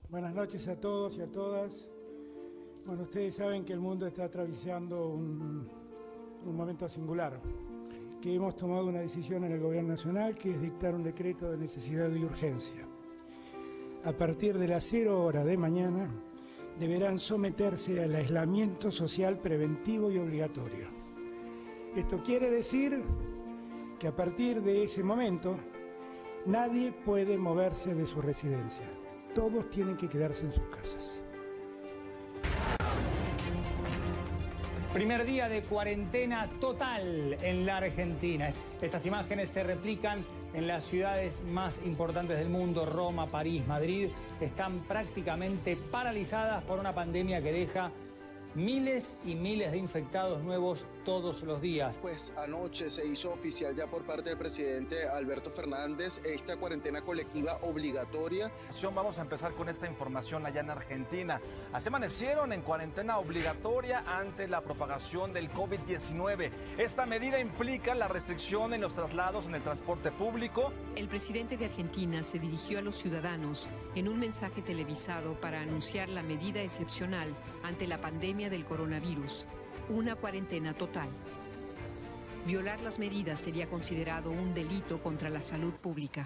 Buenas noches a todos y a todas. Bueno, ustedes saben que el mundo está atravesando un momento singular, que hemos tomado una decisión en el Gobierno Nacional, que es dictar un decreto de necesidad y urgencia. A partir de las 0 horas de mañana, deberán someterse al aislamiento social preventivo y obligatorio. Esto quiere decir que a partir de ese momento, nadie puede moverse de su residencia. Todos tienen que quedarse en sus casas. Primer día de cuarentena total en la Argentina. Estas imágenes se replican en las ciudades más importantes del mundo, Roma, París, Madrid. Están prácticamente paralizadas por una pandemia que deja miles y miles de infectados nuevos todos los días. Pues anoche se hizo oficial ya por parte del presidente Alberto Fernández esta cuarentena colectiva obligatoria. Vamos a empezar con esta información allá en Argentina. Así amanecieron en cuarentena obligatoria ante la propagación del COVID-19. Esta medida implica la restricción en los traslados en el transporte público. El presidente de Argentina se dirigió a los ciudadanos en un mensaje televisado para anunciar la medida excepcional ante la pandemia del coronavirus, una cuarentena total. Violar las medidas sería considerado un delito contra la salud pública.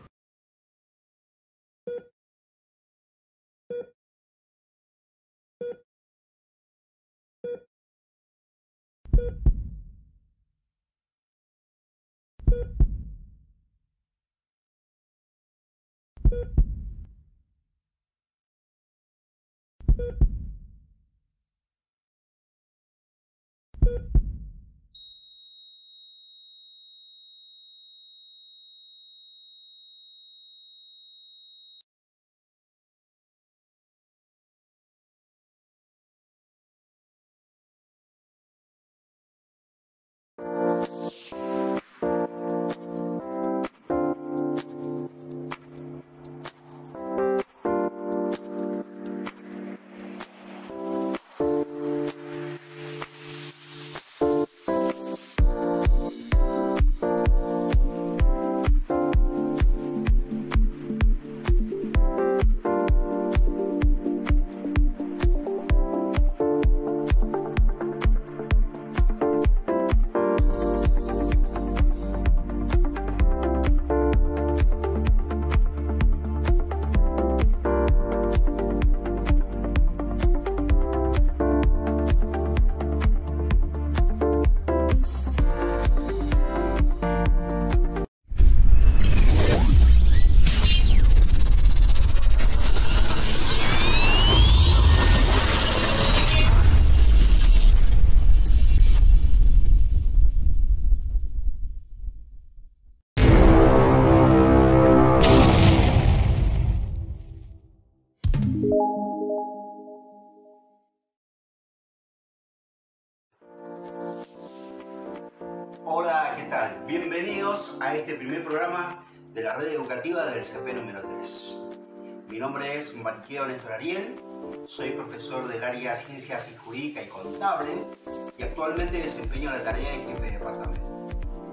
Hola, ¿qué tal? Bienvenidos a este primer programa de la red educativa del CP número 3. Mi nombre es Mariqueo Néstor Ariel, soy profesor del área Ciencias y Jurídica y Contable y actualmente desempeño la tarea de jefe de departamento.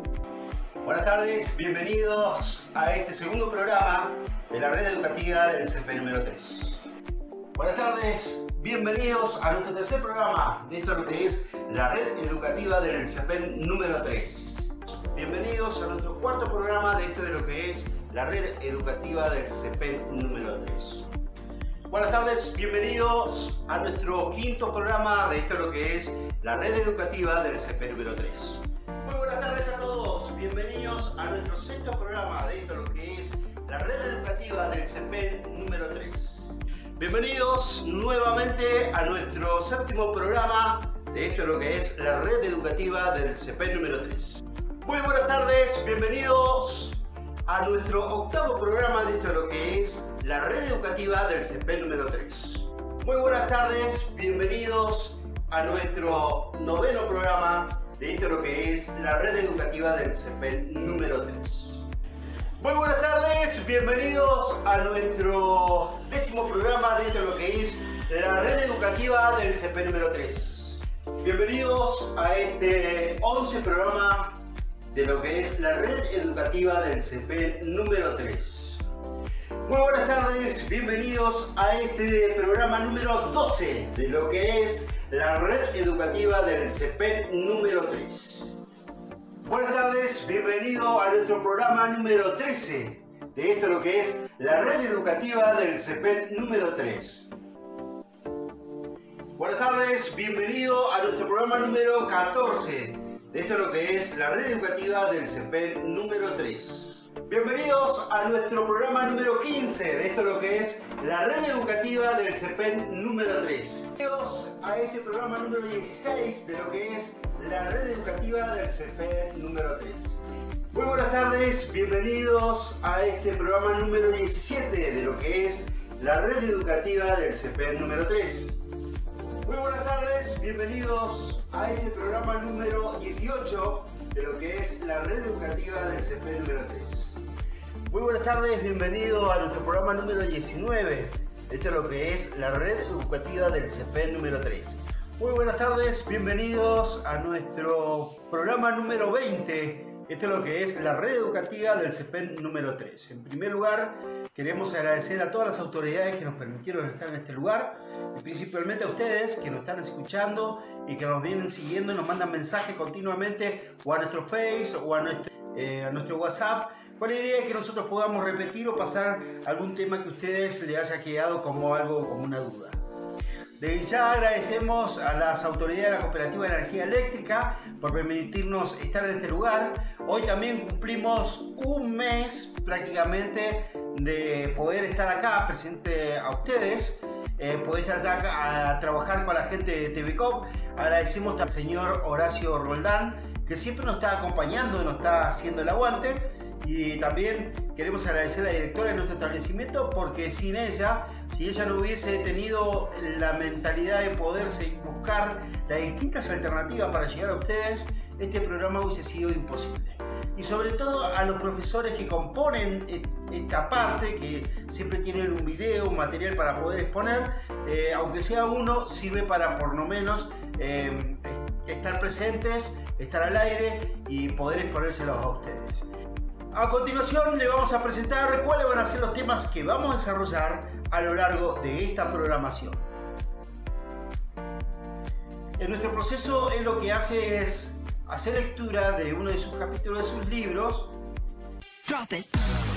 Buenas tardes, bienvenidos a este segundo programa de la red educativa del CP número 3. Buenas tardes, bienvenidos a nuestro tercer programa de esto lo que es la red educativa del CEPEN número 3. Bienvenidos a nuestro cuarto programa de esto de lo que es la red educativa del CEPEN número 3. Buenas tardes, bienvenidos a nuestro quinto programa de esto lo que es la red educativa del CEPEN número 3. Muy buenas tardes a todos, bienvenidos a nuestro sexto programa de esto lo que es la red educativa del CEPEN número 3. Bienvenidos nuevamente a nuestro séptimo programa de esto lo que es la red educativa del CEPEN número 3. Muy buenas tardes, bienvenidos a nuestro octavo programa de esto lo que es la red educativa del CEPEN número 3. Muy buenas tardes, bienvenidos a nuestro noveno programa de esto lo que es la red educativa del CEPEN número 3. Muy buenas tardes, bienvenidos a nuestro décimo programa de esto lo que es la red educativa del CEPEN número 3. Bienvenidos a este 11 programa de lo que es la red educativa del CEPEN número 3. Muy buenas tardes, bienvenidos a este programa número 12 de lo que es la red educativa del CEPEN número 3. Buenas tardes, bienvenido a nuestro programa número 13 de esto lo que es la red educativa del CEPEN número 3. Buenas tardes, bienvenido a nuestro programa número 14 de esto lo que es la red educativa del CEPEN número 3. Bienvenidos a nuestro programa número 15 de esto lo que es la red educativa del CEPEN número 3. Bienvenidos a este programa número 16 de lo que es la red educativa del CEPEN número 3. Muy buenas tardes, bienvenidos a este programa número 17 de lo que es la red educativa del CEPEN número 3. Muy buenas tardes, bienvenidos a este programa número 18 de lo que es la red educativa del CEPEN número 3. Muy buenas tardes, bienvenido a nuestro programa número 19. Esto es lo que es la red educativa del CEPEN número 3. Muy buenas tardes, bienvenidos a nuestro programa número 20. Esto es lo que es la red educativa del CEPEN número 3. En primer lugar, queremos agradecer a todas las autoridades que nos permitieron estar en este lugar y principalmente a ustedes que nos están escuchando y que nos vienen siguiendo y nos mandan mensajes continuamente o a nuestro Face o a nuestro WhatsApp con la idea de que nosotros podamos repetir o pasar algún tema que a ustedes les haya quedado como una duda. Desde ya agradecemos a las autoridades de la Cooperativa de Energía Eléctrica por permitirnos estar en este lugar. Hoy también cumplimos un mes prácticamente de poder estar acá presente a ustedes, poder estar acá a trabajar con la gente de TVCOP. Agradecemos al señor Horacio Roldán que siempre nos está acompañando y nos está haciendo el aguante. Y también queremos agradecer a la directora de nuestro establecimiento porque sin ella, si ella no hubiese tenido la mentalidad de poderse buscar las distintas alternativas para llegar a ustedes, este programa hubiese sido imposible. Y sobre todo a los profesores que componen esta parte, que siempre tienen un video, un material para poder exponer, aunque sea uno, sirve para por lo menos estar presentes, estar al aire y poder exponérselos a ustedes. A continuación le vamos a presentar cuáles van a ser los temas que vamos a desarrollar a lo largo de esta programación. En nuestro proceso él lo que hace es hacer lectura de uno de sus capítulos de sus libros. Drop it.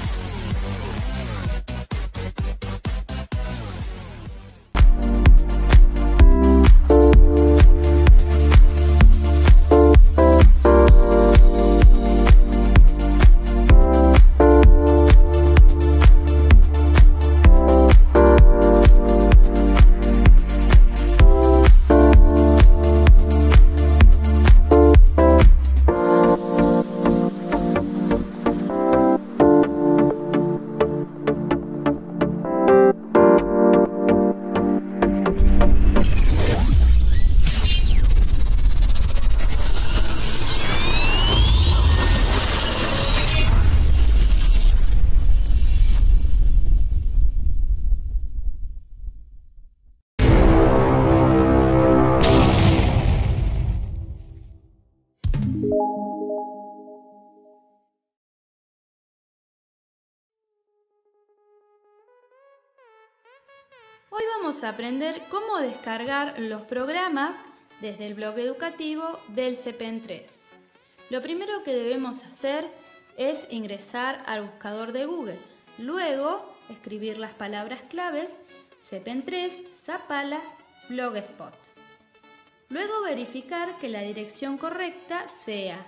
Hoy vamos a aprender cómo descargar los programas desde el blog educativo del CEPEN 3. Lo primero que debemos hacer es ingresar al buscador de Google. Luego, escribir las palabras claves CEPEN 3, Zapala, Blogspot. Luego verificar que la dirección correcta sea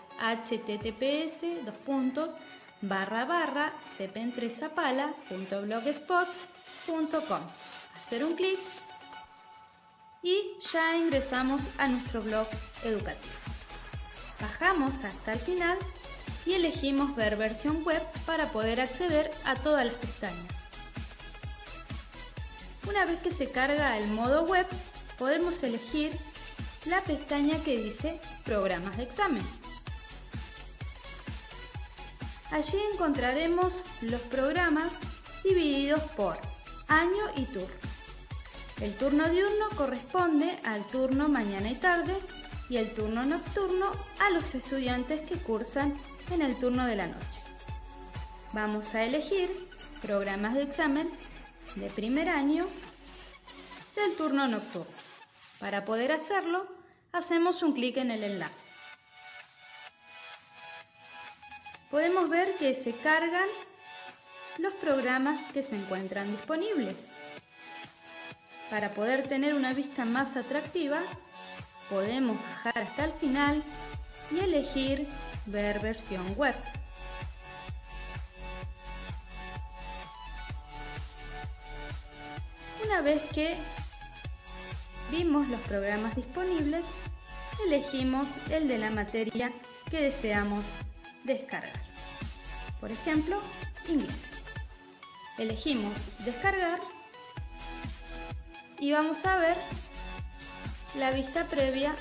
https://cepen3zapala.blogspot.com. Hacer un clic y ya ingresamos a nuestro blog educativo. Bajamos hasta el final y elegimos ver versión web para poder acceder a todas las pestañas. Una vez que se carga el modo web, podemos elegir la pestaña que dice Programas de examen. Allí encontraremos los programas divididos por año y turno. El turno diurno corresponde al turno mañana y tarde y el turno nocturno a los estudiantes que cursan en el turno de la noche. Vamos a elegir programas de examen de primer año del turno nocturno. Para poder hacerlo, hacemos un clic en el enlace. Podemos ver que se cargan los programas que se encuentran disponibles. Para poder tener una vista más atractiva, podemos bajar hasta el final y elegir ver versión web. Una vez que vimos los programas disponibles, elegimos el de la materia que deseamos descargar. Por ejemplo, inglés. Elegimos descargar y vamos a ver la vista previa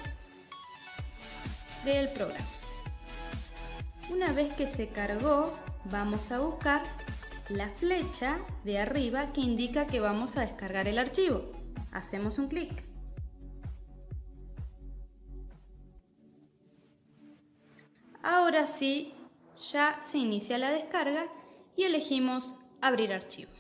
del programa. Una vez que se cargó, vamos a buscar la flecha de arriba que indica que vamos a descargar el archivo. Hacemos un clic. Ahora sí, ya se inicia la descarga y elegimos abrir archivo.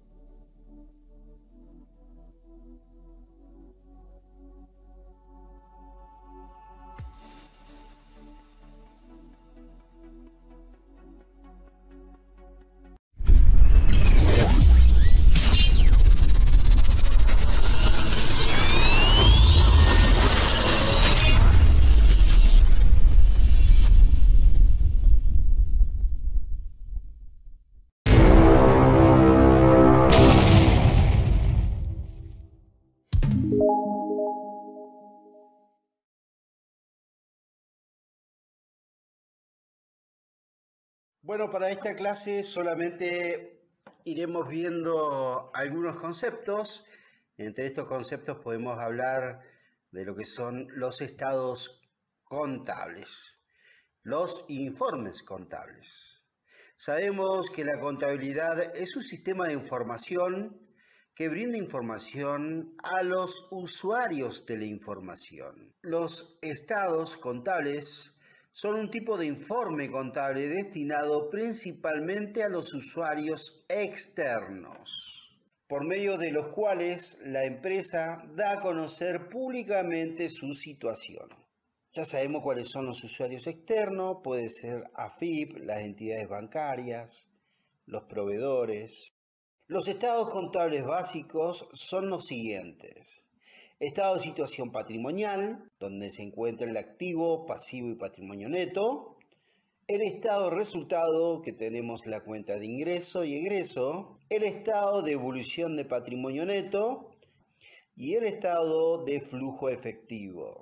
Bueno, para esta clase solamente iremos viendo algunos conceptos. Entre estos conceptos podemos hablar de lo que son los estados contables, los informes contables. Sabemos que la contabilidad es un sistema de información que brinda información a los usuarios de la información. Los estados contables son un tipo de informe contable destinado principalmente a los usuarios externos, por medio de los cuales la empresa da a conocer públicamente su situación. Ya sabemos cuáles son los usuarios externos, puede ser AFIP, las entidades bancarias, los proveedores. Los estados contables básicos son los siguientes. Estado de situación patrimonial, donde se encuentra el activo, pasivo y patrimonio neto. El estado de resultado, que tenemos la cuenta de ingreso y egreso. El estado de evolución de patrimonio neto. Y el estado de flujo efectivo.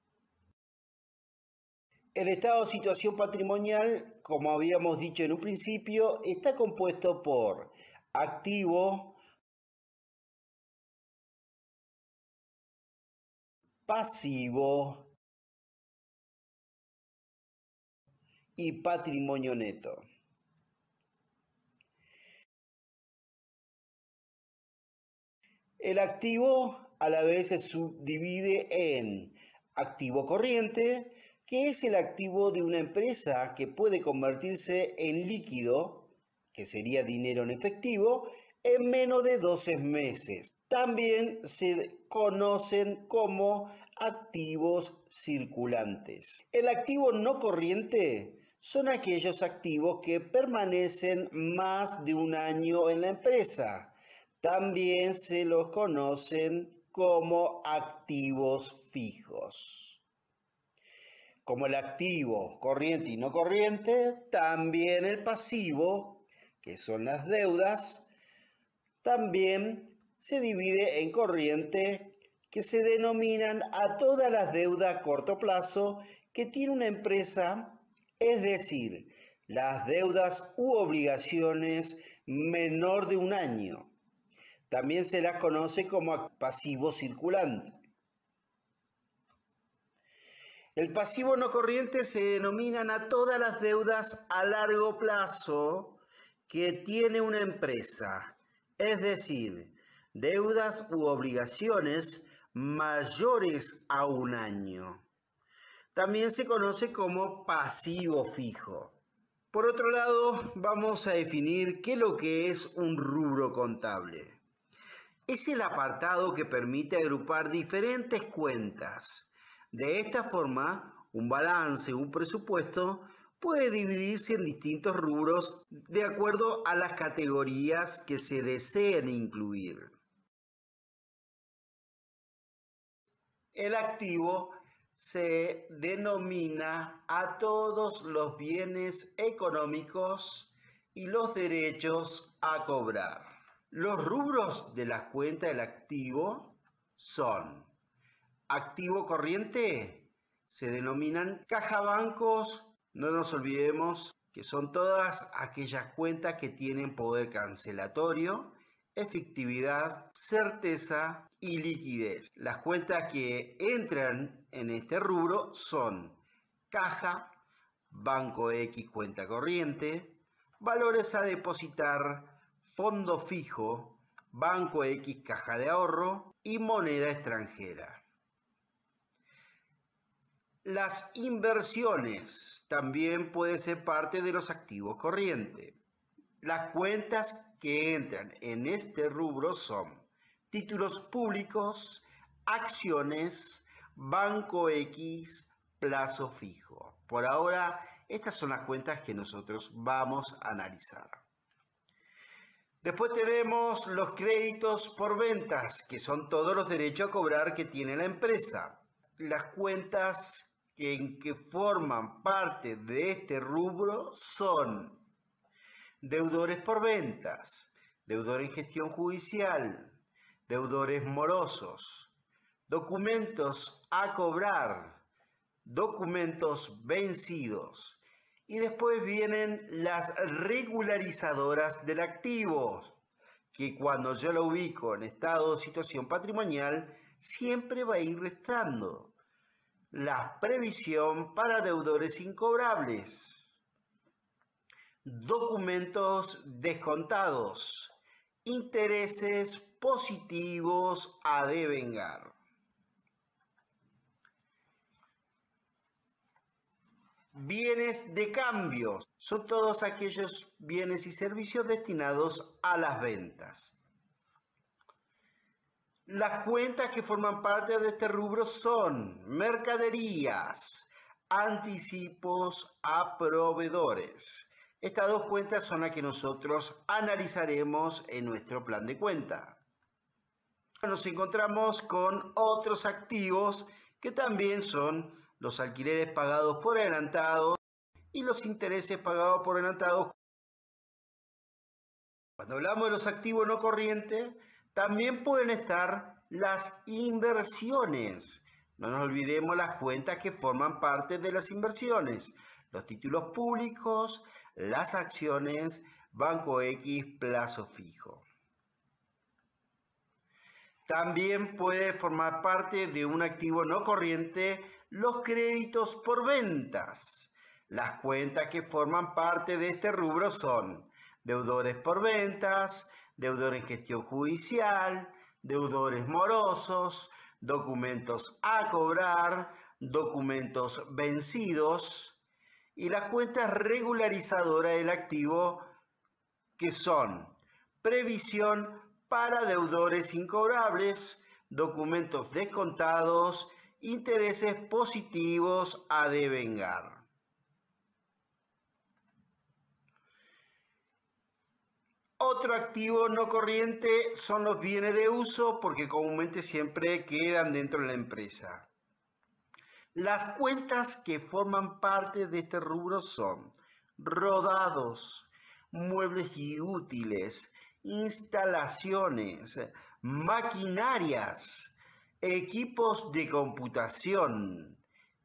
El estado de situación patrimonial, como habíamos dicho en un principio, está compuesto por activo, pasivo y patrimonio neto. El activo a la vez se subdivide en activo corriente, que es el activo de una empresa que puede convertirse en líquido, que sería dinero en efectivo, en menos de 12 meses. También se conocen como activos circulantes. El activo no corriente son aquellos activos que permanecen más de un año en la empresa. También se los conocen como activos fijos. Como el activo corriente y no corriente, también el pasivo, que son las deudas, también se divide en corriente, que se denominan a todas las deudas a corto plazo que tiene una empresa, es decir, las deudas u obligaciones menor de un año. También se las conoce como pasivo circulante. El pasivo no corriente se denominan a todas las deudas a largo plazo que tiene una empresa, es decir, deudas u obligaciones mayores a un año. También se conoce como pasivo fijo. Por otro lado, vamos a definir qué es lo que es un rubro contable. Es el apartado que permite agrupar diferentes cuentas. De esta forma, un balance, un presupuesto, puede dividirse en distintos rubros de acuerdo a las categorías que se deseen incluir. El activo se denomina a todos los bienes económicos y los derechos a cobrar. Los rubros de la cuenta del activo son: activo corriente, se denominan cajabancos. No nos olvidemos que son todas aquellas cuentas que tienen poder cancelatorio, efectividad, certeza y liquidez. Las cuentas que entran en este rubro son caja, banco X cuenta corriente, valores a depositar, fondo fijo, banco X caja de ahorro y moneda extranjera. Las inversiones también pueden ser parte de los activos corrientes. Las cuentas que entran en este rubro son títulos públicos, acciones, banco X, plazo fijo. Por ahora, estas son las cuentas que nosotros vamos a analizar. Después tenemos los créditos por ventas, que son todos los derechos a cobrar que tiene la empresa. Las cuentas que forman parte de este rubro son deudores por ventas, deudores en gestión judicial, deudores morosos, documentos a cobrar, documentos vencidos. Y después vienen las regularizadoras del activo, que cuando yo lo ubico en estado de situación patrimonial, siempre va a ir restando. La previsión para deudores incobrables, documentos descontados, intereses positivos a devengar. Bienes de cambio son todos aquellos bienes y servicios destinados a las ventas. Las cuentas que forman parte de este rubro son mercaderías, anticipos a proveedores. Estas dos cuentas son las que nosotros analizaremos en nuestro plan de cuenta. Nos encontramos con otros activos que también son los alquileres pagados por adelantado y los intereses pagados por adelantado. Cuando hablamos de los activos no corrientes, también pueden estar las inversiones. No nos olvidemos las cuentas que forman parte de las inversiones. Los títulos públicos, las acciones, banco X, plazo fijo. También puede formar parte de un activo no corriente los créditos por ventas. Las cuentas que forman parte de este rubro son deudores por ventas, deudores en gestión judicial, deudores morosos, documentos a cobrar, documentos vencidos y las cuentas regularizadoras del activo, que son previsión para deudores incobrables, documentos descontados, intereses positivos a devengar. Otro activo no corriente son los bienes de uso, porque comúnmente siempre quedan dentro de la empresa. Las cuentas que forman parte de este rubro son rodados, muebles y útiles, instalaciones, maquinarias, equipos de computación,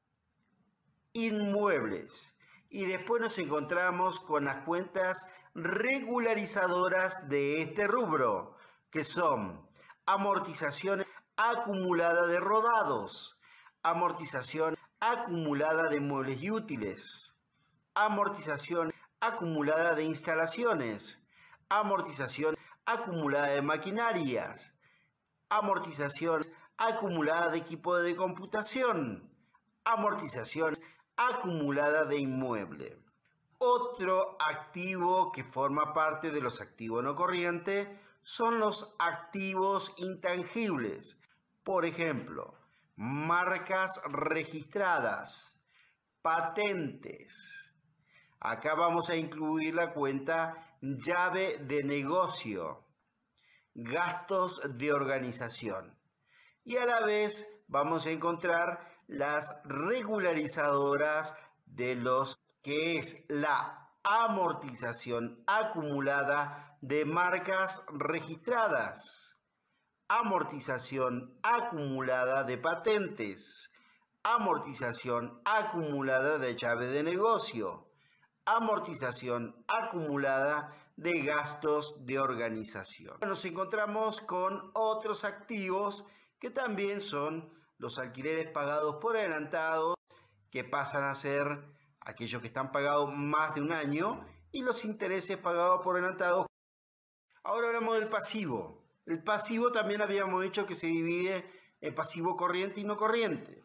inmuebles. Y después nos encontramos con las cuentas regularizadoras de este rubro, que son amortización acumulada de rodados, amortización acumulada de muebles y útiles, amortización acumulada de instalaciones, amortización acumulada de maquinarias, amortización acumulada de equipo de computación, amortización acumulada de inmueble. Otro activo que forma parte de los activos no corrientes son los activos intangibles. Por ejemplo, marcas registradas, patentes. Acá vamos a incluir la cuenta llave de negocio, gastos de organización. Y a la vez vamos a encontrar las regularizadoras de los que es la amortización acumulada de marcas registradas, amortización acumulada de patentes, amortización acumulada de llave de negocio, amortización acumulada de gastos de organización. Nos encontramos con otros activos que también son los alquileres pagados por adelantado, que pasan a ser aquellos que están pagados más de un año, y los intereses pagados por adelantado. Ahora hablamos del pasivo. El pasivo también habíamos dicho que se divide en pasivo corriente y no corriente.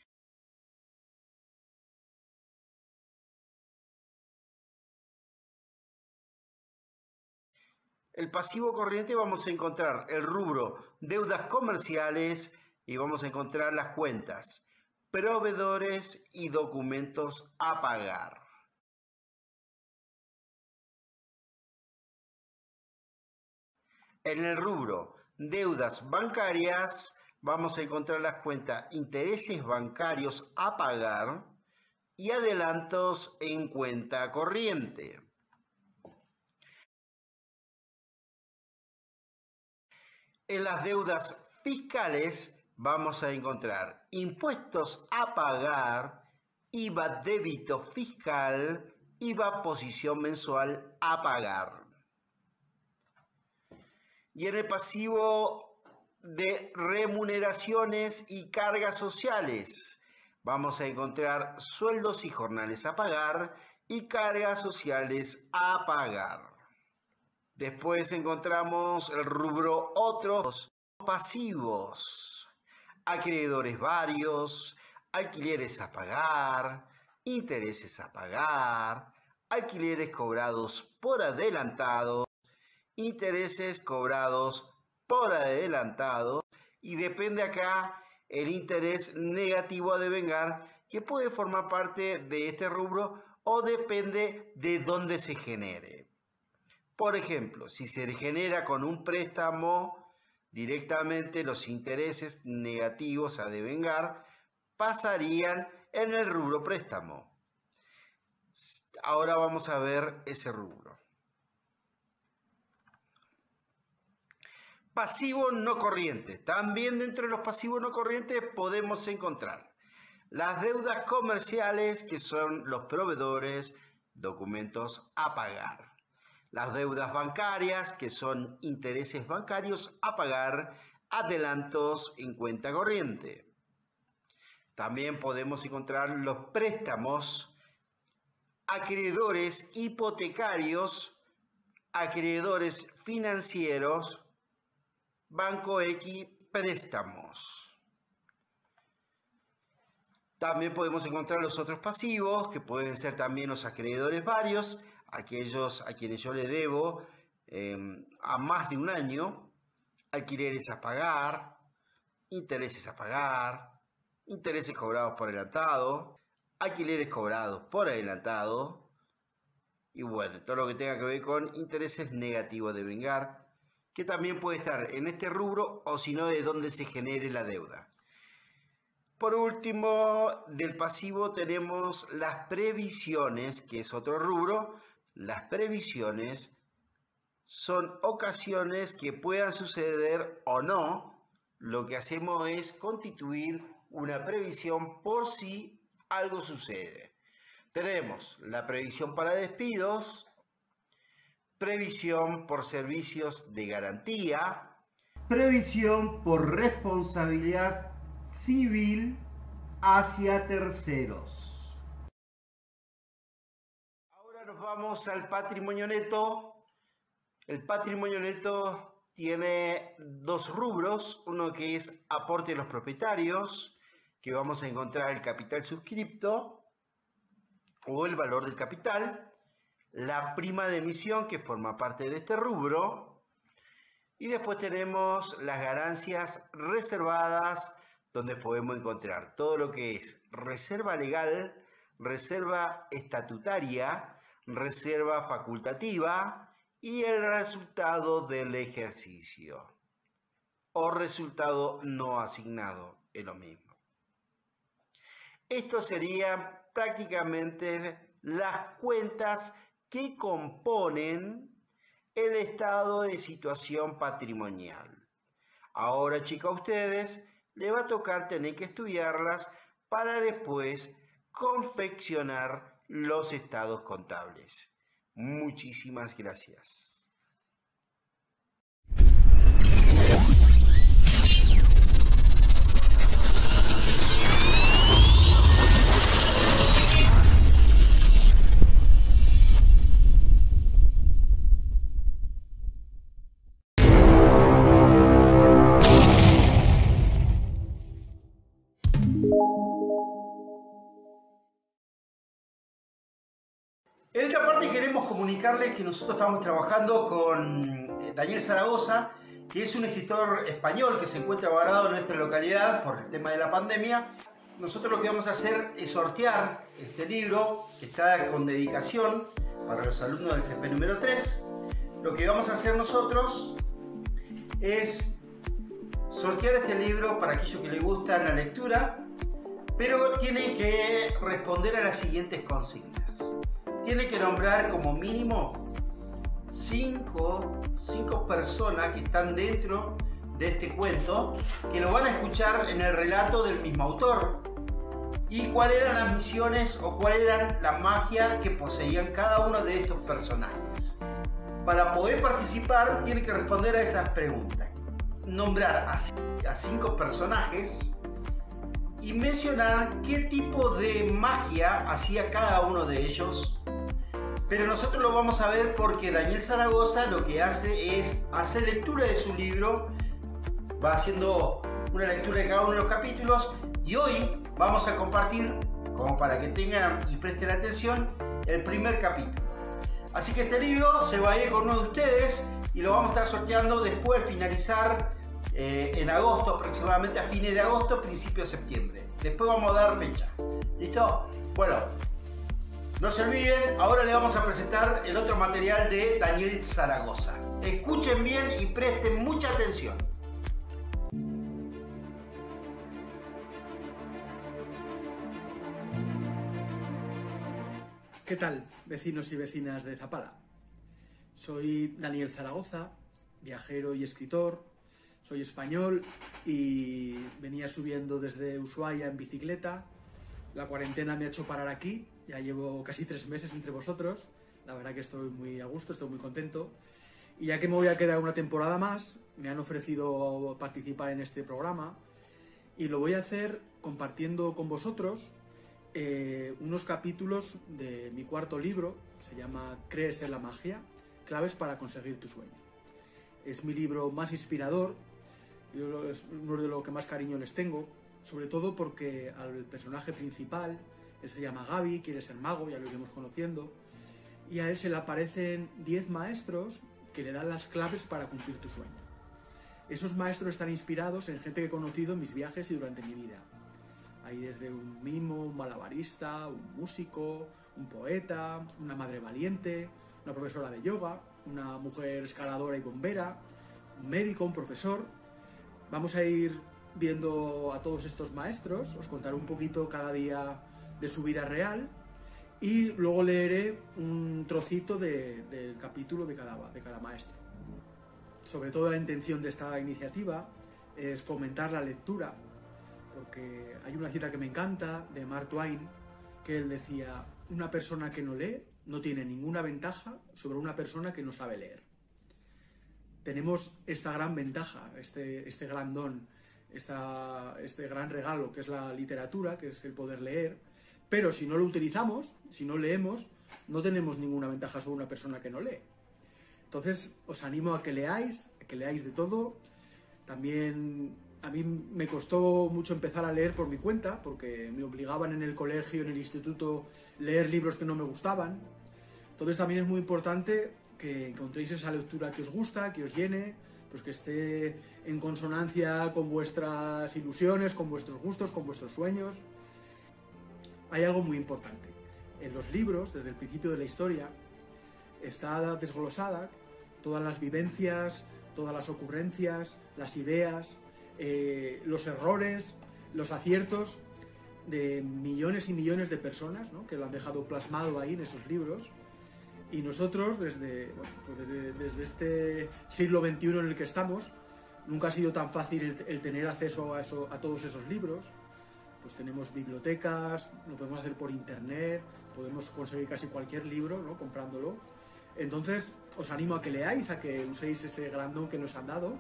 El pasivo corriente vamos a encontrar el rubro deudas comerciales y vamos a encontrar las cuentas proveedores y documentos a pagar. En el rubro deudas bancarias vamos a encontrar las cuentas intereses bancarios a pagar y adelantos en cuenta corriente. En las deudas fiscales vamos a encontrar impuestos a pagar, IVA débito fiscal, IVA posición mensual a pagar. Y en el pasivo de remuneraciones y cargas sociales vamos a encontrar sueldos y jornales a pagar y cargas sociales a pagar. Después encontramos el rubro otros pasivos. Acreedores varios, alquileres a pagar, intereses a pagar, alquileres cobrados por adelantado, intereses cobrados por adelantado, y depende acá el interés negativo a devengar, que puede formar parte de este rubro o depende de dónde se genere. Por ejemplo, si se genera con un préstamo, directamente los intereses negativos a devengar pasarían en el rubro préstamo. Ahora vamos a ver ese rubro. Pasivo no corriente. También dentro de los pasivos no corrientes podemos encontrar las deudas comerciales, que son los proveedores, documentos a pagar. Las deudas bancarias, que son intereses bancarios a pagar, adelantos en cuenta corriente. También podemos encontrar los préstamos, acreedores hipotecarios, acreedores financieros, Banco X, préstamos. También podemos encontrar los otros pasivos, que pueden ser también los acreedores varios, aquellos a quienes yo le debo a más de un año, alquileres a pagar, intereses a pagar, intereses cobrados por adelantado, alquileres cobrados por adelantado, y bueno, todo lo que tenga que ver con intereses negativos de vengar, que también puede estar en este rubro o si no de donde se genere la deuda. Por último, del pasivo tenemos las previsiones, que es otro rubro. Las previsiones son ocasiones que puedan suceder o no. Lo que hacemos es constituir una previsión por si algo sucede. Tenemos la previsión para despidos, previsión por servicios de garantía, previsión por responsabilidad civil hacia terceros. Ahora nos vamos al patrimonio neto. El patrimonio neto tiene dos rubros, uno que es aporte de los propietarios, que vamos a encontrar el capital suscripto o el valor del capital, la prima de emisión, que forma parte de este rubro, y después tenemos las ganancias reservadas, donde podemos encontrar todo lo que es reserva legal, reserva estatutaria, reserva facultativa y el resultado del ejercicio o resultado no asignado, es lo mismo. Esto serían prácticamente las cuentas que componen el estado de situación patrimonial. Ahora, chicos, a ustedes les va a tocar tener que estudiarlas para después confeccionar los estados contables. Muchísimas gracias. En esta parte queremos comunicarles que nosotros estamos trabajando con Daniel Zaragoza, que es un escritor español que se encuentra varado en nuestra localidad por el tema de la pandemia. Nosotros lo que vamos a hacer es sortear este libro que está con dedicación para los alumnos del CP número 3. Lo que vamos a hacer nosotros es sortear este libro para aquellos que les gusta la lectura, pero tienen que responder a las siguientes consignas. Tiene que nombrar como mínimo 5 personas que están dentro de este cuento, que lo van a escuchar en el relato del mismo autor, y cuáles eran las misiones o cuál era la magia que poseían cada uno de estos personajes. Para poder participar tiene que responder a esas preguntas, nombrar a 5 personajes y mencionar qué tipo de magia hacía cada uno de ellos. Pero nosotros lo vamos a ver porque Daniel Zaragoza lo que hace es hacer lectura de su libro, va haciendo una lectura de cada uno de los capítulos, y hoy vamos a compartir, como para que tengan y presten atención, el primer capítulo. Así que este libro se va a ir con uno de ustedes y lo vamos a estar sorteando después de finalizar en agosto, aproximadamente a fines de agosto, principio de septiembre. Después vamos a dar fecha. ¿Listo? Bueno. No se olviden, ahora les vamos a presentar el otro material de Daniel Zaragoza. Escuchen bien y presten mucha atención. ¿Qué tal, vecinos y vecinas de Zapala? Soy Daniel Zaragoza, viajero y escritor. Soy español y venía subiendo desde Ushuaia en bicicleta. La cuarentena me ha hecho parar aquí. Ya llevo casi 3 meses entre vosotros, la verdad que estoy muy a gusto, estoy muy contento. Y ya que me voy a quedar una temporada más, me han ofrecido participar en este programa y lo voy a hacer compartiendo con vosotros unos capítulos de mi cuarto libro, se llama ¿Crees en la magia? Claves para conseguir tu sueño. Es mi libro más inspirador, es uno de los que más cariño les tengo, sobre todo porque al personaje principal, él se llama Gaby, quiere ser mago, ya lo iremos conociendo, y a él se le aparecen 10 maestros que le dan las claves para cumplir tu sueño. Esos maestros están inspirados en gente que he conocido en mis viajes y durante mi vida. Hay desde un mimo, un malabarista, un músico, un poeta, una madre valiente, una profesora de yoga, una mujer escaladora y bombera, un médico, un profesor. Vamos a ir viendo a todos estos maestros, os contaré un poquito cada día de su vida real y luego leeré un trocito del capítulo de cada maestro. Sobre todo la intención de esta iniciativa es fomentar la lectura, porque hay una cita que me encanta de Mark Twain, que él decía: una persona que no lee no tiene ninguna ventaja sobre una persona que no sabe leer. Tenemos esta gran ventaja, este gran don, este gran regalo que es la literatura, que es el poder leer, pero si no lo utilizamos, si no leemos, no tenemos ninguna ventaja sobre una persona que no lee. Entonces os animo a que leáis de todo. También a mí me costó mucho empezar a leer por mi cuenta, porque me obligaban en el colegio, en el instituto, leer libros que no me gustaban. Entonces también es muy importante que encontréis esa lectura que os gusta, que os llene, pues que esté en consonancia con vuestras ilusiones, con vuestros gustos, con vuestros sueños. Hay algo muy importante. En los libros, desde el principio de la historia, está desglosada todas las vivencias, todas las ocurrencias, las ideas, los errores, los aciertos de millones y millones de personas, ¿no?, que lo han dejado plasmado ahí en esos libros. Y nosotros, desde este siglo XXI en el que estamos, nunca ha sido tan fácil el tener acceso a todos esos libros. Pues tenemos bibliotecas, lo podemos hacer por internet, podemos conseguir casi cualquier libro, ¿no?, comprándolo. Entonces, os animo a que leáis, a que uséis ese gran don que nos han dado.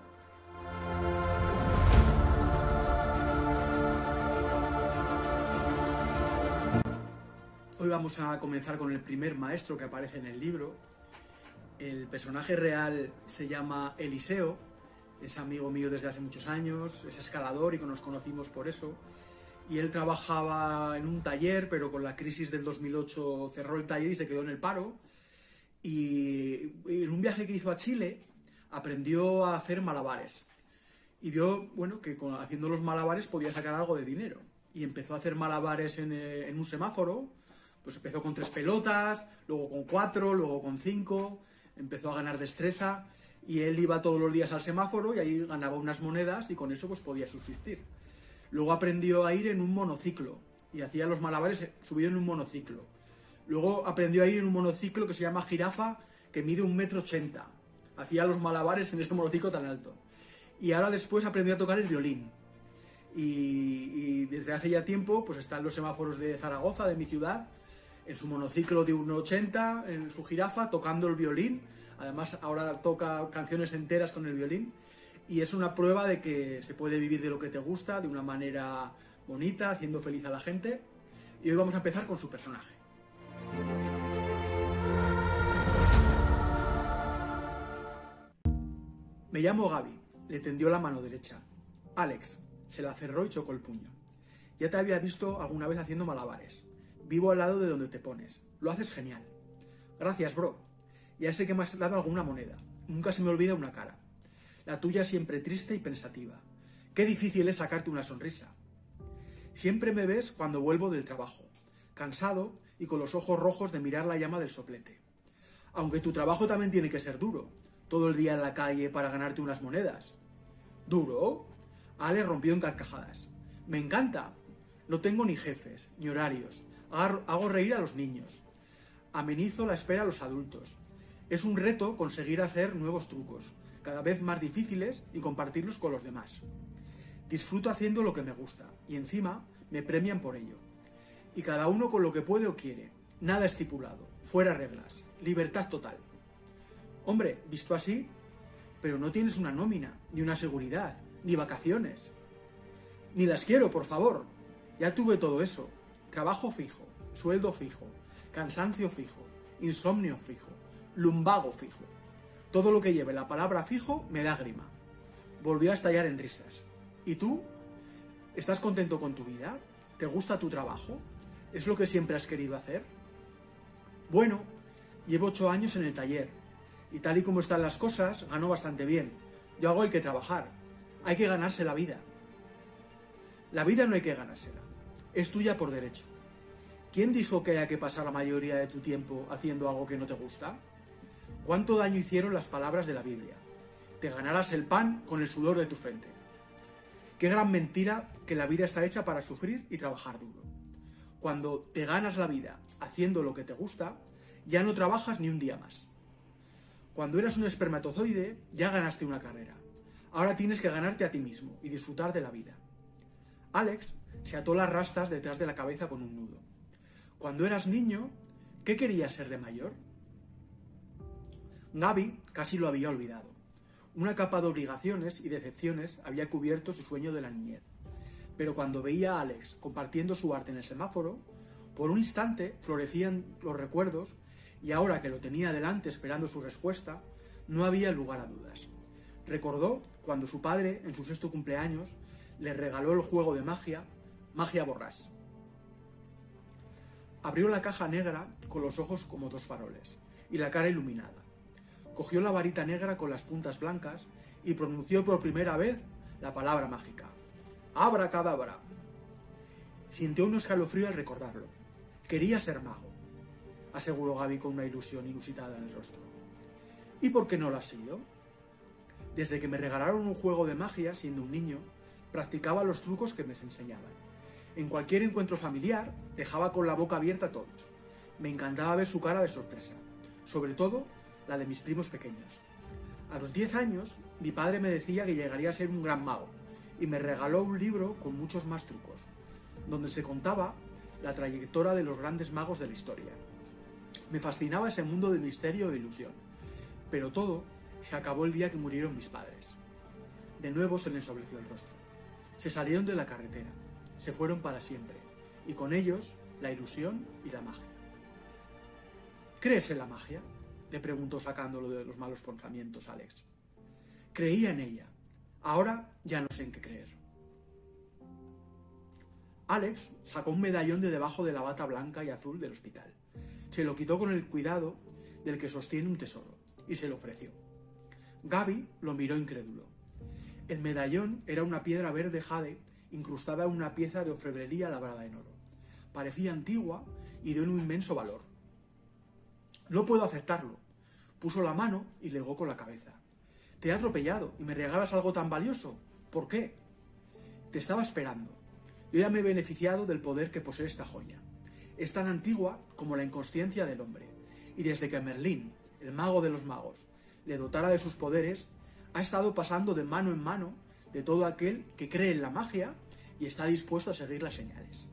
Hoy vamos a comenzar con el primer maestro que aparece en el libro. El personaje real se llama Eliseo, es amigo mío desde hace muchos años, es escalador y nos conocimos por eso. Y él trabajaba en un taller, pero con la crisis del 2008 cerró el taller y se quedó en el paro. Y en un viaje que hizo a Chile aprendió a hacer malabares. Y vio, bueno, que haciendo los malabares podía sacar algo de dinero. Y empezó a hacer malabares en un semáforo. Pues empezó con 3 pelotas, luego con 4, luego con 5, empezó a ganar destreza y él iba todos los días al semáforo y ahí ganaba unas monedas y con eso pues podía subsistir. Luego aprendió a ir en un monociclo y hacía los malabares subido en un monociclo. Luego aprendió a ir en un monociclo que se llama Jirafa, que mide 1,80 m. Hacía los malabares en ese monociclo tan alto. Y ahora después aprendió a tocar el violín. Y desde hace ya tiempo pues está en los semáforos de Zaragoza, de mi ciudad, en su monociclo de 1,80 m, en su Jirafa, tocando el violín. Además, ahora toca canciones enteras con el violín. Y es una prueba de que se puede vivir de lo que te gusta, de una manera bonita, haciendo feliz a la gente. Y hoy vamos a empezar con su personaje. Me llamo Gaby. Le tendió la mano derecha. Alex. Se la cerró y chocó el puño. Ya te había visto alguna vez haciendo malabares. Vivo al lado de donde te pones. Lo haces genial. Gracias, bro. Ya sé que me has dado alguna moneda. Nunca se me olvida una cara. La tuya siempre triste y pensativa. Qué difícil es sacarte una sonrisa. Siempre me ves cuando vuelvo del trabajo, cansado y con los ojos rojos de mirar la llama del soplete. Aunque tu trabajo también tiene que ser duro. Todo el día en la calle para ganarte unas monedas. ¿Duro? Ale rompió en carcajadas. Me encanta. No tengo ni jefes, ni horarios. Hago reír a los niños. Amenizo la espera a los adultos. Es un reto conseguir hacer nuevos trucos, cada vez más difíciles, y compartirlos con los demás. Disfruto haciendo lo que me gusta, y encima me premian por ello. Y cada uno con lo que puede o quiere. Nada estipulado, fuera reglas, libertad total. Hombre, visto así, pero no tienes una nómina, ni una seguridad, ni vacaciones. Ni las quiero, por favor. Ya tuve todo eso. Trabajo fijo, sueldo fijo, cansancio fijo, insomnio fijo, lumbago fijo. Todo lo que lleve la palabra fijo me da grima. Volvió a estallar en risas. ¿Y tú? ¿Estás contento con tu vida? ¿Te gusta tu trabajo? ¿Es lo que siempre has querido hacer? Bueno, llevo 8 años en el taller y tal y como están las cosas, gano bastante bien. Yo hago el que trabajar. Hay que ganarse la vida. La vida no hay que ganársela. Es tuya por derecho. ¿Quién dijo que haya que pasar la mayoría de tu tiempo haciendo algo que no te gusta? ¿Cuánto daño hicieron las palabras de la Biblia? Te ganarás el pan con el sudor de tu frente. Qué gran mentira que la vida está hecha para sufrir y trabajar duro. Cuando te ganas la vida haciendo lo que te gusta, ya no trabajas ni un día más. Cuando eras un espermatozoide, ya ganaste una carrera. Ahora tienes que ganarte a ti mismo y disfrutar de la vida. Alex se ató las rastas detrás de la cabeza con un nudo. Cuando eras niño, ¿qué querías ser de mayor? Gaby casi lo había olvidado. Una capa de obligaciones y decepciones había cubierto su sueño de la niñez. Pero cuando veía a Alex compartiendo su arte en el semáforo, por un instante florecían los recuerdos y ahora que lo tenía delante esperando su respuesta, no había lugar a dudas. Recordó cuando su padre, en su 6º cumpleaños, le regaló el juego de magia, Magia Borrás. Abrió la caja negra con los ojos como 2 faroles. y la cara iluminada. Cogió la varita negra con las puntas blancas y pronunció por primera vez la palabra mágica. ¡Abracadabra! Sintió un escalofrío al recordarlo. Quería ser mago, aseguró Gaby con una ilusión inusitada en el rostro. ¿Y por qué no lo ha sido? Desde que me regalaron un juego de magia siendo un niño, practicaba los trucos que me enseñaban. En cualquier encuentro familiar, dejaba con la boca abierta a todos. Me encantaba ver su cara de sorpresa, sobre todo la de mis primos pequeños. A los 10 años, mi padre me decía que llegaría a ser un gran mago, y me regaló un libro con muchos más trucos, donde se contaba la trayectoria de los grandes magos de la historia. Me fascinaba ese mundo de misterio e ilusión, pero todo se acabó el día que murieron mis padres. De nuevo se le ensombrició el rostro. Se salieron de la carretera, se fueron para siempre, y con ellos la ilusión y la magia. ¿Crees en la magia?, le preguntó sacándolo de los malos pensamientos Alex. Creía en ella. Ahora ya no sé en qué creer. Alex sacó un medallón de debajo de la bata blanca y azul del hospital. Se lo quitó con el cuidado del que sostiene un tesoro y se lo ofreció. Gaby lo miró incrédulo. El medallón era una piedra verde jade incrustada en una pieza de orfebrería labrada en oro. Parecía antigua y de un inmenso valor. No puedo aceptarlo. Puso la mano y negó con la cabeza. Te he atropellado y me regalas algo tan valioso. ¿Por qué? Te estaba esperando. Yo ya me he beneficiado del poder que posee esta joya. Es tan antigua como la inconsciencia del hombre. Y desde que Merlín, el mago de los magos, le dotara de sus poderes, ha estado pasando de mano en mano de todo aquel que cree en la magia y está dispuesto a seguir las señales.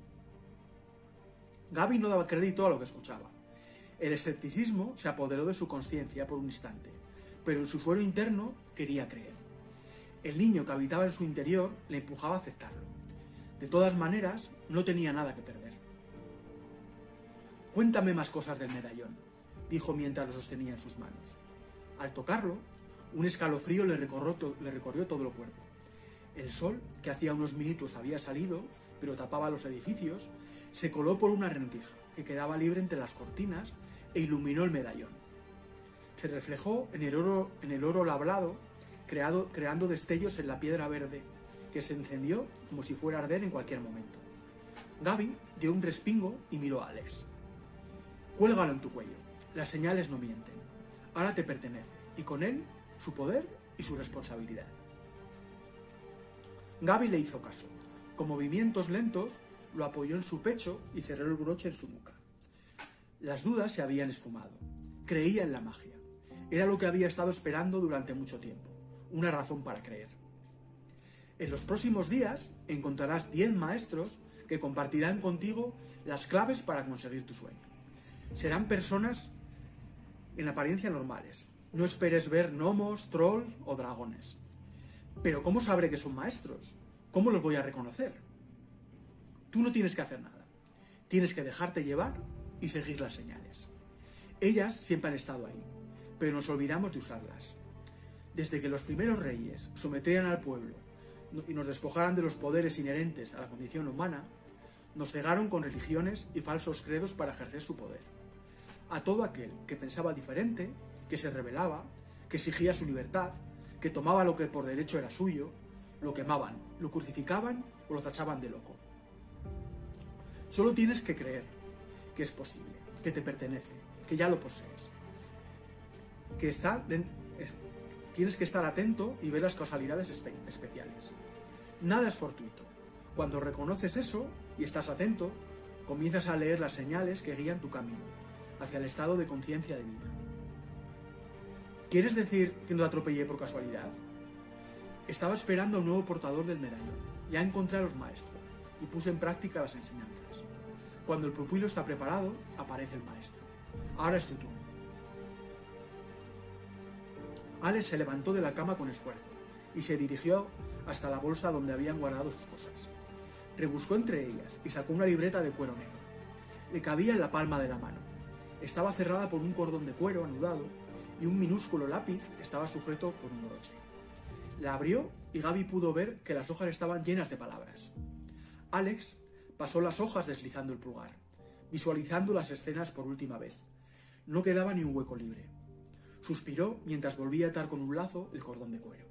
Gaby no daba crédito a lo que escuchaba. El escepticismo se apoderó de su conciencia por un instante, pero en su fuero interno quería creer. El niño que habitaba en su interior le empujaba a aceptarlo. De todas maneras, no tenía nada que perder. Cuéntame más cosas del medallón, dijo mientras lo sostenía en sus manos. Al tocarlo, un escalofrío le recorrió todo el cuerpo. El sol, que hacía unos minutos había salido, pero tapaba los edificios, se coló por una rendija que quedaba libre entre las cortinas e iluminó el medallón. Se reflejó en el oro labrado, creando destellos en la piedra verde, que se encendió como si fuera a arder en cualquier momento. Gaby dio un respingo y miró a Alex. Cuélgalo en tu cuello. Las señales no mienten. Ahora te pertenece, y con él, su poder y su responsabilidad. Gaby le hizo caso. Con movimientos lentos, lo apoyó en su pecho y cerró el broche en su nuca. Las dudas se habían esfumado. Creía en la magia. Era lo que había estado esperando durante mucho tiempo. Una razón para creer. En los próximos días encontrarás 10 maestros que compartirán contigo las claves para conseguir tu sueño. Serán personas en apariencia normales. No esperes ver gnomos, trolls o dragones. Pero ¿cómo sabré que son maestros? ¿Cómo los voy a reconocer? Tú no tienes que hacer nada. Tienes que dejarte llevar y seguir las señales. Ellas siempre han estado ahí, pero nos olvidamos de usarlas. Desde que los primeros reyes sometían al pueblo y nos despojaran de los poderes inherentes a la condición humana, nos cegaron con religiones y falsos credos para ejercer su poder. A todo aquel que pensaba diferente, que se rebelaba, que exigía su libertad, que tomaba lo que por derecho era suyo, lo quemaban, lo crucificaban o lo tachaban de loco. Solo tienes que creer que es posible, que te pertenece, que ya lo posees, tienes que estar atento y ver las causalidades especiales. Nada es fortuito. Cuando reconoces eso y estás atento, comienzas a leer las señales que guían tu camino hacia el estado de conciencia divina. ¿Quieres decir que no te atropellé por casualidad? Estaba esperando a un nuevo portador del medallón. Ya encontré a los maestros y puse en práctica las enseñanzas. Cuando el pupilo está preparado, aparece el maestro. Ahora es tu turno. Alex se levantó de la cama con esfuerzo y se dirigió hasta la bolsa donde habían guardado sus cosas. Rebuscó entre ellas y sacó una libreta de cuero negro. Le cabía en la palma de la mano. Estaba cerrada por un cordón de cuero anudado y un minúsculo lápiz estaba sujeto por un broche. La abrió y Gaby pudo ver que las hojas estaban llenas de palabras. Alex pasó las hojas deslizando el pulgar, visualizando las escenas por última vez. No quedaba ni un hueco libre. Suspiró mientras volvía a atar con un lazo el cordón de cuero.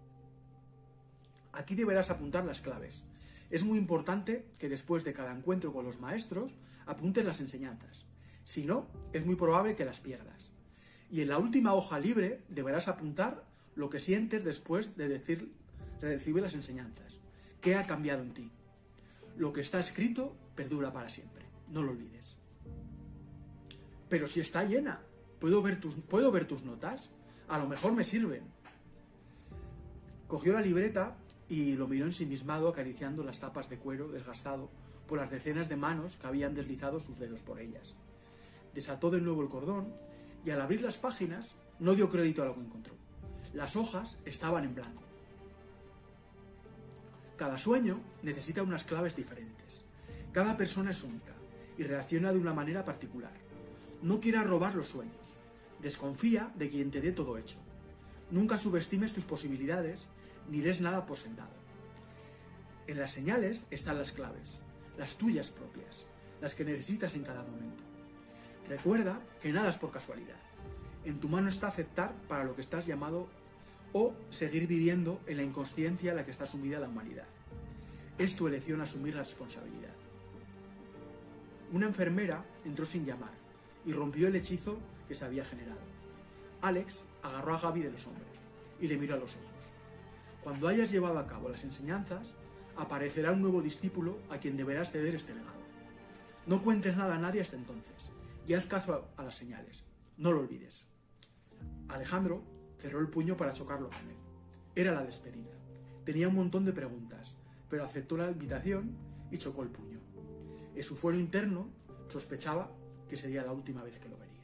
Aquí deberás apuntar las claves. Es muy importante que después de cada encuentro con los maestros apuntes las enseñanzas. Si no, es muy probable que las pierdas. Y en la última hoja libre deberás apuntar lo que sientes después de recibir las enseñanzas. ¿Qué ha cambiado en ti? Lo que está escrito perdura para siempre. No lo olvides. Pero si está llena, ¿puedo ver tus notas? A lo mejor me sirven. Cogió la libreta y lo miró ensimismado, acariciando las tapas de cuero desgastado por las decenas de manos que habían deslizado sus dedos por ellas. Desató de nuevo el cordón y al abrir las páginas no dio crédito a lo que encontró. Las hojas estaban en blanco. Cada sueño necesita unas claves diferentes. Cada persona es única y reacciona de una manera particular. No quieras robar los sueños. Desconfía de quien te dé todo hecho. Nunca subestimes tus posibilidades ni des nada por sentado. En las señales están las claves, las tuyas propias, las que necesitas en cada momento. Recuerda que nada es por casualidad. En tu mano está aceptar para lo que estás llamado o seguir viviendo en la inconsciencia en la que está sumida la humanidad. Es tu elección asumir la responsabilidad. Una enfermera entró sin llamar y rompió el hechizo que se había generado. Alex agarró a Gaby de los hombros y le miró a los ojos. Cuando hayas llevado a cabo las enseñanzas, aparecerá un nuevo discípulo a quien deberás ceder este legado. No cuentes nada a nadie hasta entonces y haz caso a las señales. No lo olvides. Alejandro cerró el puño para chocarlo con él. Era la despedida. Tenía un montón de preguntas, pero aceptó la invitación y chocó el puño. En su fuero interno sospechaba que sería la última vez que lo vería.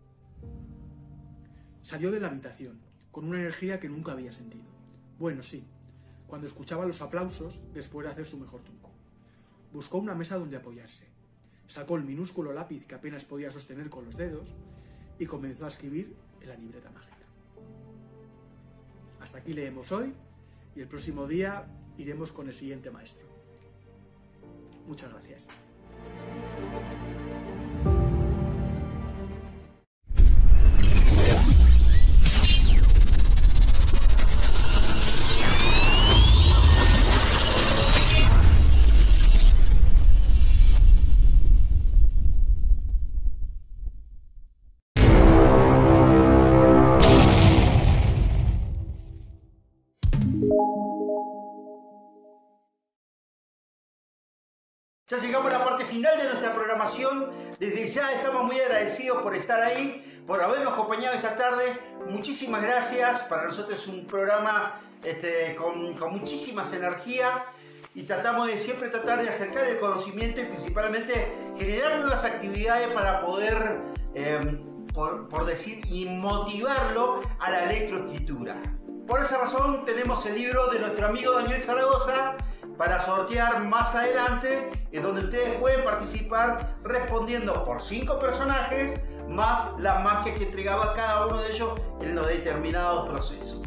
Salió de la habitación, con una energía que nunca había sentido. Bueno, sí, cuando escuchaba los aplausos después de hacer su mejor truco. Buscó una mesa donde apoyarse. Sacó el minúsculo lápiz que apenas podía sostener con los dedos y comenzó a escribir en la libreta mágica. Hasta aquí leemos hoy y el próximo día iremos con el siguiente maestro. Muchas gracias. Ya llegamos a la parte final de nuestra programación. Desde ya estamos muy agradecidos por estar ahí, por habernos acompañado esta tarde. Muchísimas gracias. Para nosotros es un programa con muchísimas energías y tratamos de siempre tratar de acercar el conocimiento y principalmente generar nuevas actividades para poder, por decir, y motivarlo a la lectoescritura. Por esa razón tenemos el libro de nuestro amigo Daniel Zaragoza para sortear más adelante, en donde ustedes pueden participar respondiendo por 5 personajes, más la magia que entregaba cada uno de ellos en los determinados procesos.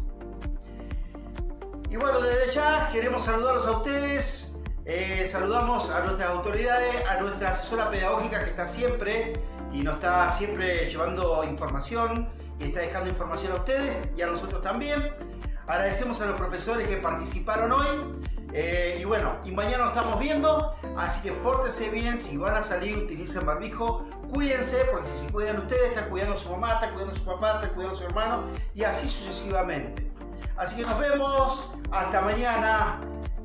Y bueno, desde ya queremos saludarlos a ustedes, saludamos a nuestras autoridades, a nuestra asesora pedagógica que está siempre y nos está siempre llevando información y está dejando información a ustedes y a nosotros también. Agradecemos a los profesores que participaron hoy. Y bueno, y mañana nos estamos viendo, así que pórtense bien, si van a salir utilicen barbijo, cuídense, porque si se cuidan ustedes, están cuidando a su mamá, están cuidando a su papá, están cuidando a su hermano, y así sucesivamente. Así que nos vemos, hasta mañana,